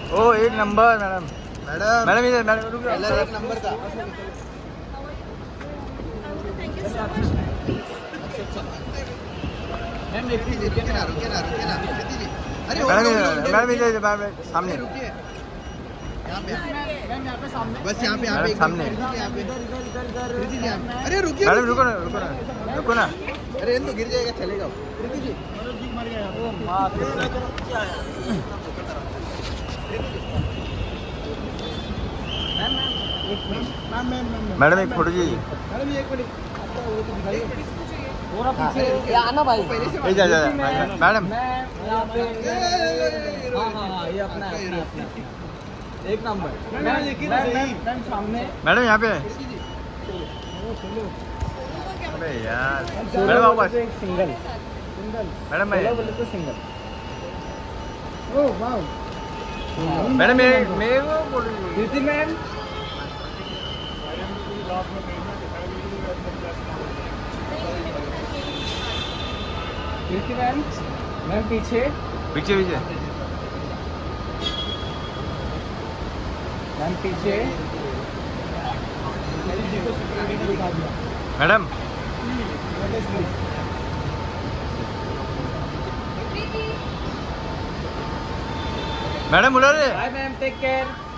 ओ एक नंबर madam. Madam इधर मैडम रुक जाओ। एक नंबर था। मैडम इधर सामने। बस यहाँ पे सामने। अरे रुकिए मैडम रुको ना। अरे तो गिर जाएगा, चलेगा। मैडम एक फोटो जी। आना भाई। मैडम ये अपना एक नंबर। सामने मैडम यहाँ पे। अबे यार मैडम आओ बस। सिंगल मैडम मैं बोले तो सिंगल। ओ वाओ मैडम मैं वो बोल रही हूँ। Kriti ma'am Kriti ma'am ma'am पीछे पीछे मैम पीछे। मैडम मैडम बुला रहे। Bye ma'am, take care.